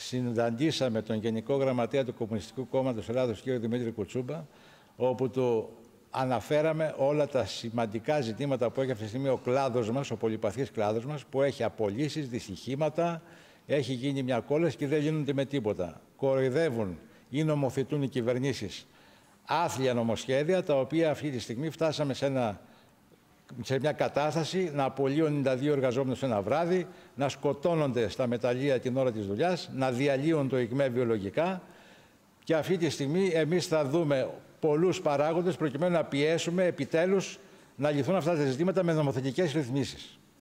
συναντήσαμε τον Γενικό Γραμματέα του Κομμουνιστικού Κόμματος Ελλάδος, κ. Δημήτρη Κουτσούμπα, όπου του αναφέραμε όλα τα σημαντικά ζητήματα που έχει αυτή τη στιγμή ο κλάδος μας, ο πολυπαθής κλάδος μας, που έχει απολύσεις, δυστυχήματα, έχει γίνει μια κόλαση και δεν λύνονται με τίποτα. Κοροϊδεύουν ή νομοθετούν οι κυβερνήσεις άθλια νομοσχέδια, τα οποία αυτή τη στιγμή φτάσαμε σε μια κατάσταση να απολύουν 92 εργαζόμενους ένα βράδυ, να σκοτώνονται στα μεταλλεία την ώρα της δουλειάς, να διαλύουν το ΙΚΜΕ βιολογικά. Και αυτή τη στιγμή εμείς θα δούμε πολλούς παράγοντες προκειμένου να πιέσουμε επιτέλους να λυθούν αυτά τα ζητήματα με νομοθετικές ρυθμίσεις.